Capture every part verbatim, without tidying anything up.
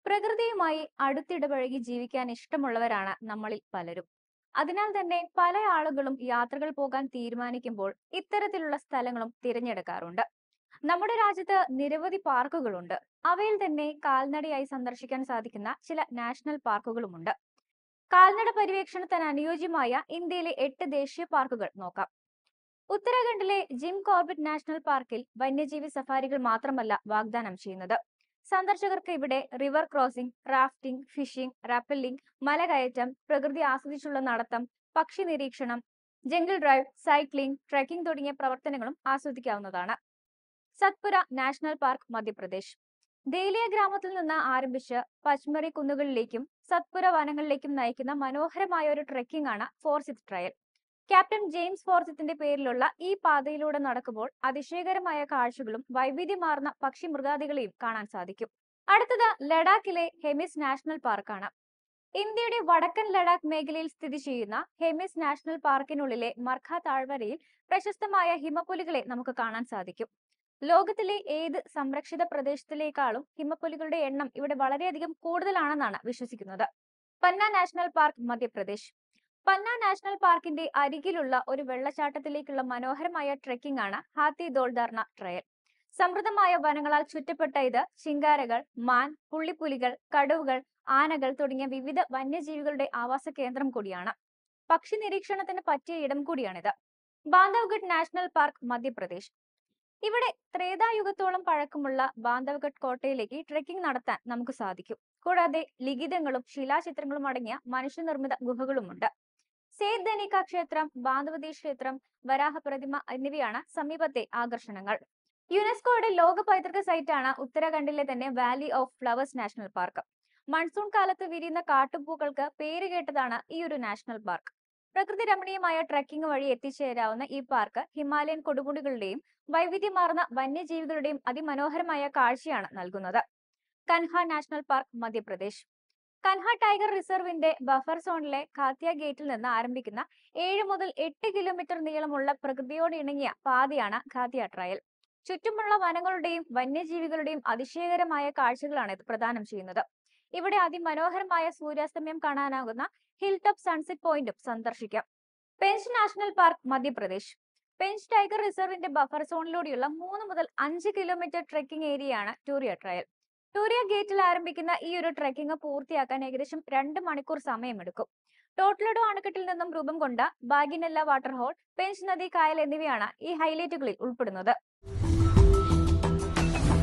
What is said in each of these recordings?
പ്രകൃതിയുമായി അടുത്തിടപഴകി ജീവിക്കാൻ ഇഷ്ടമുള്ളവരാണ് നമ്മളിൽ പലരും. അതിനാൽ തന്നെ പല ആളുകളും യാത്രകൾ പോകാൻ തീരുമാനിക്കുമ്പോൾ ഇത്തരത്തിലുള്ള സ്ഥലങ്ങളും തിരഞ്ഞെടുക്കാറുണ്ട്. നമ്മുടെ രാജ്യത്ത് നിരവധി പാർക്കുകളുണ്ട്. അവയിൽ തന്നെ കാൽനടയായി സന്ദർശിക്കാൻ സാധിക്കുന്ന ചില നാഷണൽ പാർക്കുകളുമുണ്ട്. കാൽനട പര്യവേക്ഷണത്തിന് അനുയോജ്യമായ ഇന്ത്യയിലെ എട്ട് ദേശീയ പാർക്കുകൾ നോക്കാം. ഉത്തരാഖണ്ഡിലെ ജിം കോർബറ്റ് നാഷണൽ പാർക്കിൽ വന്യജീവി സഫാരികൾ മാത്രമല്ല വാഗ്ദാനം ചെയ്യുന്നത്. സന്ദർശകർക്ക് ഇവിടെ river crossing, rafting, fishing, rappelling, മലകയറ്റം, പ്രകൃതി ആസ്വദിച്ചുള്ള നടത്തം, പക്ഷി നിരീക്ഷണം, ജംഗിൾ ഡ്രൈവ്, സൈക്ലിംഗ്, ട്രെക്കിംഗ് തുടങ്ങിയ പ്രവർത്തനങ്ങളും ആസ്വദിക്കാവുന്നതാണ്. Satpura national park, Madhya Pradesh. ദേലിയ ഗ്രാമത്തിൽ നിന്ന് ആരംഭിച്ച് പച്മറി കുന്നുകളിലേക്കും സത്പുര വനങ്ങളിലേക്കും നയിക്കുന്ന മനോഹരമായ ഒരു ട്രെക്കിംഗ് ആണ് ഫോർസിത്ത് ട്രയൽ. ക്യാപ്റ്റൻ ജെയിംസ് ഫോർസിത്തിന്റെ പേരിലുള്ള ഈ പാതയിലൂടെ നടക്കുമ്പോൾ അതിശയകരമായ കാഴ്ചകളും വൈവിധ്യമാർന്ന പക്ഷി മൃഗാദികളെയും കാണാൻ സാധിക്കും. അടുത്തത് ലഡാക്കിലെ ഹെമിസ് നാഷണൽ പാർക്കാണ്. ഇന്ത്യയുടെ വടക്കൻ ലഡാക്ക് മേഖലയിൽ സ്ഥിതി ചെയ്യുന്ന ഹെമിസ് നാഷണൽ പാർക്കിനുള്ളിലെ മർഖ താഴ്വരയിൽ പ്രശസ്തമായ ഹിമപ്പുലികളെ നമുക്ക് കാണാൻ സാധിക്കും. ലോകത്തിലെ ഏത് സംരക്ഷിത പ്രദേശത്തിലേക്കാളും ഹിമപ്പുലികളുടെ എണ്ണം ഇവിടെ വളരെയധികം കൂടുതലാണെന്നാണ് വിശ്വസിക്കുന്നത്. Panna national park, Madhya Pradesh. Panna national പാർക്കിന്റെ അരികിലുള്ള ഒരു വെള്ളച്ചാട്ടത്തിലേക്കുള്ള മനോഹരമായ ട്രെക്കിംഗ് ആണ് ഹാത്തി ദോൾദാർണ ട്രയൽ. സമൃദ്ധമായ വനങ്ങളാൽ ചുറ്റപ്പെട്ട ഇത് ചിങ്കാരകൾ, മാൻ, പുള്ളിപ്പുലികൾ, കടുവകൾ, ആനകൾ തുടങ്ങിയ വിവിധ വന്യജീവികളുടെ ആവാസ കേന്ദ്രം കൂടിയാണ്. പക്ഷി നിരീക്ഷണത്തിന് പറ്റിയ ഇടം കൂടിയാണിത്. Bandhavgarh national park, Madhya Pradesh. ഇവിടെ ത്രേതായുഗത്തോളം പഴക്കമുള്ള ബാന്ധവ്ഗഡ് കോട്ടയിലേക്ക് ട്രെക്കിംഗ് നടത്താൻ നമുക്ക് സാധിക്കും. കൂടാതെ ലിഖിതങ്ങളും ശിലാചിത്രങ്ങളും അടങ്ങിയ മനുഷ്യനിർമ്മിത ഗുഹകളുമുണ്ട്. സേത് ധനിക ക്ഷേത്രം, ബാന്ധവതി ക്ഷേത്രം, വരാഹ പ്രതിമ എന്നിവയാണ് സമീപത്തെ ആകർഷണങ്ങൾ. യുനെസ്കോയുടെ ലോക പൈതൃക സൈറ്റാണ് ഉത്തരാഖണ്ഡിലെ തന്നെ valley of flowers national park. Monsoon കാലത്ത് വിരിയുന്ന കാട്ടുപൂക്കൾക്ക് പേരുകേട്ടതാണ് ഈ ഒരു നാഷണൽ പാർക്ക്. പ്രകൃതി രമണീയമായ ട്രെക്കിംഗ് വഴി എത്തിച്ചേരാവുന്ന ഈ പാർക്ക് ഹിമാലയൻ കൊടുമുടികളുടെയും വൈവിധ്യമാർന്ന വന്യജീവികളുടെയും അതിമനോഹരമായ കാഴ്ചയാണ് നൽകുന്നത്. Kanha national park, Madhya Pradesh. Kanha tiger റിസർവിന്റെ ബഫർ സോണിലെ ഖാത്തിയ ഗേറ്റിൽ നിന്ന് ആരംഭിക്കുന്ന ഏഴ് മുതൽ എട്ട് കിലോമീറ്റർ നീളമുള്ള പ്രകൃതിയോട് ഇണങ്ങിയ പാതയാണ് ഖാത്തിയ ട്രയൽ. ചുറ്റുമുള്ള വനങ്ങളുടെയും വന്യജീവികളുടെയും അതിശയകരമായ കാഴ്ചകളാണ് ഇത് പ്രദാനം ചെയ്യുന്നത്. ഇവിടെ അതിമനോഹരമായ സൂര്യാസ്തമയം കാണാനാകുന്ന ഹിൽ ടോപ്പ് സൺസെറ്റ് പോയിന്റും സന്ദർശിക്കാം. Pench national park, Madhya Pradesh. Pench tiger റിസർവിന്റെ ബഫർ സോണിലൂടെയുള്ള മൂന്ന് മുതൽ അഞ്ച് കിലോമീറ്റർ ട്രെക്കിംഗ് ഏരിയയാണ് ടൂറിയ ട്രയൽ. ടൂറിയ ഗേറ്റിൽ ആരംഭിക്കുന്ന ഈ ഒരു ട്രെക്കിംഗ് പൂർത്തിയാക്കാൻ ഏകദേശം രണ്ട് മണിക്കൂർ സമയമെടുക്കും. ടോട്ട്ലഡോ അണക്കെട്ടിൽ നിന്നും രൂപം കൊണ്ട ബാഗിനെല്ല വാട്ടർഹോൾ, പെഞ്ച് നദി കായൽ എന്നിവയാണ് ഈ ഹൈലൈറ്റുകളിൽ ഉൾപ്പെടുന്നത്.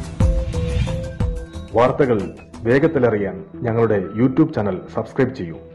വാർത്തകൾ വേഗത്തിലറിയാൻ ഞങ്ങളുടെ യൂട്യൂബ് ചാനൽ സബ്സ്ക്രൈബ് ചെയ്യൂ.